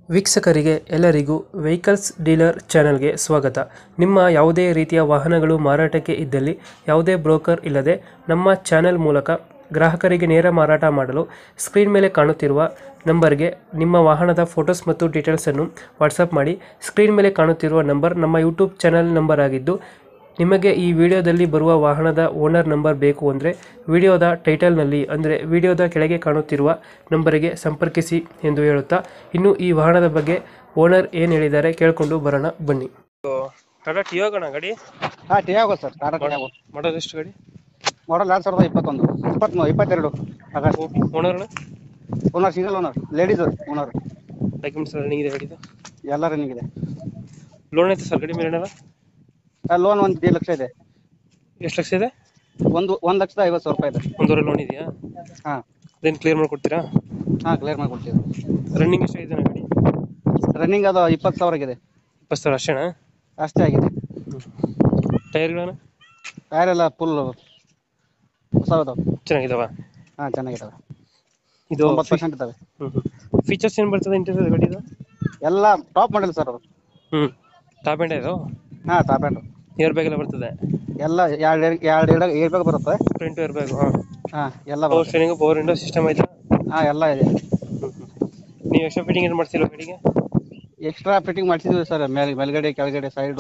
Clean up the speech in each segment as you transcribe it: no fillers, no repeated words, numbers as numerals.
ವೀಕ್ಷಕರಿಗೆ ಎಲ್ಲರಿಗೂ vehicles dealer ಚಾನೆಲ್ಗೆ ಸ್ವಾಗತ. ನಿಮ್ಮ ಯಾವುದೇ ರೀತಿಯ ವಾಹನಗಳು ಮಾರಾಟಕ್ಕೆ ಇದ್ದಲ್ಲಿ ಯಾವುದೇ ಬ್ರೋಕರ್ ಇಲ್ಲದೆ ನಮ್ಮ ಚಾನೆಲ್ ಮೂಲಕ ಗ್ರಾಹಕರಿಗೆ ನೇರ ಮಾರಾಟ ಮಾಡಲು ಸ್ಕ್ರೀನ್ ಮೇಲೆ ಕಾಣುತ್ತಿರುವ ನಂಬರ್ಗೆ ನಿಮ್ಮ ವಾಹನದ ಫೋಟೋಸ್ ಮತ್ತು ಡೀಟೇಲ್ಸನ್ನು ವಾಟ್ಸಪ್ ಮಾಡಿ. ಸ್ಕ್ರೀನ್ ಮೇಲೆ ಕಾಣುತ್ತಿರುವ ನಂಬರ್ ನಮ್ಮ ಯೂಟ್ಯೂಬ್ ಚಾನೆಲ್ ನಂಬರ್ ಆಗಿದ್ದು, ನಿಮಗೆ ಈ ವಿಡಿಯೋದಲ್ಲಿ ಬರುವ ವಾಹನದ ಓನರ್ ನಂಬರ್ ಬೇಕು ಅಂದರೆ ವಿಡಿಯೋದ ಟೈಟಲ್ನಲ್ಲಿ ಅಂದರೆ ವಿಡಿಯೋದ ಕೆಳಗೆ ಕಾಣುತ್ತಿರುವ ನಂಬರಿಗೆ ಸಂಪರ್ಕಿಸಿ ಎಂದು ಹೇಳುತ್ತಾ, ಇನ್ನು ಈ ವಾಹನದ ಬಗ್ಗೆ ಓನರ್ ಏನು ಹೇಳಿದ್ದಾರೆ ಕೇಳಿಕೊಂಡು ಬರೋಣ ಬನ್ನಿ. ಟಾಟಾ ಟಿಯಾಗೋ ಗಾಡಿ? ಹಾಂ, ಟಿಯಾಗೋ ಸರ್. ಟಾಟಾ ಟಿಯಾಗೋ ಮಾಡೋದು ಎಷ್ಟು ಗಾಡಿ? Model 2021 22 August. Owner owner single owner, ladies owner. Documents running ಇದೆ ಗಾಡಿದು? ಎಲ್ಲ ರನ್ನಿಂಗ್ ಇದೆ. ಲೋನ್ ಐತೆ ಸರ್ ಗಾಡಿ ಮೇಲೆ? ಲೋನ್ 1 ಲಕ್ಷ ಇದೆ. ಎಷ್ಟು ಲಕ್ಷ ಇದೆ? 1,50,000 ರೂಪಾಯಿ ಇದೆ. ಒಂದೂವರೆ ಲೋನ್ ಇದೆಯಾ? ಹಾಂ. ಅದೇನು ಕ್ಲಿಯರ್ ಮಾಡಿಕೊಡ್ತೀರಾ? ಹಾಂ, ಕ್ಲಿಯರ್ ಮಾಡಿಕೊಡ್ತೀವಿ. ರನ್ನಿಂಗ್ ಎಷ್ಟು ಇದೆ ಗಾಡಿ? ರನ್ನಿಂಗ್ ಅದು 20,000 ಆಗಿದೆ. 20,000 ಅಷ್ಟೇನಾ? ಅಷ್ಟೇ ಆಗಿದೆ. ಟೈರ್ಗಳನ್ನು? ಟೈರ್ ಎಲ್ಲ ಫುಲ್ ಹೊಸದಾವೆ. ಚೆನ್ನಾಗಿದಾವ? ಹಾಂ, ಚೆನ್ನಾಗಿದ್ದಾವೆ. ಇದು 90% ಇದ್ದಾವೆ. ಫೀಚರ್ಸ್ ಏನು ಬರ್ತದೆ ಇಂಟೀರಿಯರ್ ಗಾಡಿದು? ಎಲ್ಲ ಟಾಪ್ ಮಾಡಲ್ ಸರ್ ಅದು. ಟಾಪ್ ಎಂಡ್ ಇದು? ಹಾಂ, ಟಾಪ್ ಎಂಡ್. ಏರ್ ಬ್ಯಾಗ್ ಎಲ್ಲ ಬರ್ತದೆ? ಎಲ್ಲ ಎರಡು ಏರ್ ಬ್ಯಾಗ್ ಬರುತ್ತೆ. Front air bag? ಹಾಂ, ಎಲ್ಲ ಪವರ್ ಬರುತ್ತೆ. ಸ್ಟೇರಿಂಗ್, ಪವರ್ ವಿಂಡೋ ಸಿಸ್ಟಮ್ ಐತೆ? ಹಾಂ, ಎಲ್ಲ ಇದೆ. ನೀವು ಎಕ್ಸ್ಟ್ರಾ ಫಿಟ್ಟಿಂಗ್ ಏನು ಮಾಡ್ತಿಲ್ಲ ಗಾಡಿಗೆ? ಎಕ್ಸ್ಟ್ರಾ ಫಿಟ್ಟಿಂಗ್ ಮಾಡಿಸಿದ್ವಿ ಸರ್, ಮೇಲ್ಗಡೆ ಕೆಳಗಡೆ ಸೈಡ್.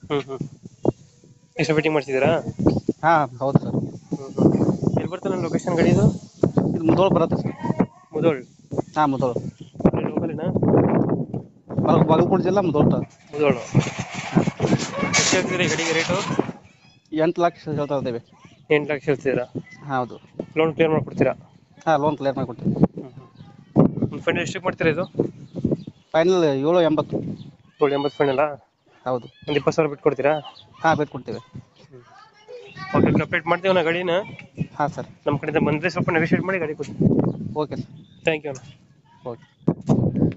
ಎಕ್ಸ್ಟ್ರಾ ಫಿಟ್ಟಿಂಗ್ ಮಾಡ್ತಿದ್ದೀರಾ? ಹಾಂ, ಹೌದು ಸರ್. ಎಲ್ಲಿ ಬರ್ತದೆ ನನ್ನ ಲೊಕೇಶನ್ ಗಾಡಿದು? ಇದು ಮುಧೋಳ್ ಬರುತ್ತೆ ಸರ್. ಮುಧೋಳ್? ಹಾಂ, ಮುಧೋಳ್. ಲೋಕಲಿನ? ಬಾಗಲಕೋಟೆ ಜಿಲ್ಲಾ, ಮುಧೋಳ್. ಮುಧೋಳು. ಎಷ್ಟು ಹೇಳ್ತಿದ್ದೀರಾ ಈ ಗಾಡಿಗೆ ರೇಟು? 8 ಲಕ್ಷ ಹೇಳ್ತಾ ಇದ್ದೇವೆ. 8 ಲಕ್ಷ ಹೇಳ್ತಿದ್ದೀರಾ? ಹೌದು. ಲೋನ್ ಕ್ಲಿಯರ್ ಮಾಡಿಕೊಡ್ತೀರಾ? ಹಾಂ, ಲೋನ್ ಕ್ಲಿಯರ್ ಮಾಡಿಕೊಡ್ತೀವಿ. ಫೈನಲ್ ಎಷ್ಟಕ್ಕೆ ಮಾಡ್ತೀರಾ ಇದು? ಫೈನಲ್ 780. 780 ಫೈನಲ್ಲಾ? ಹೌದು. ಒಂದು 20,000 ಬಿಟ್ಟು ಕೊಡ್ತೀರಾ? ಹಾಂ, ಬಿಟ್ಟು ಕೊಡ್ತೀವಿ. ಓಕೆ, ಕಂಪ್ಲೀಟ್ ಮಾಡ್ತೀವಿ ನಾ ಗಾಡಿನ. ಹಾಂ ಸರ್. ನಮ್ಮ ಕಡೆಯಿಂದ ಬಂದರೆ ಸ್ವಲ್ಪ ನೆಗೋಷಿಯೇಟ್ ಮಾಡಿ ಗಾಡಿ ಕೊಡಿ. Okay sir. ಥ್ಯಾಂಕ್ ಯು ಅಣ್ಣ. ಓಕೆ.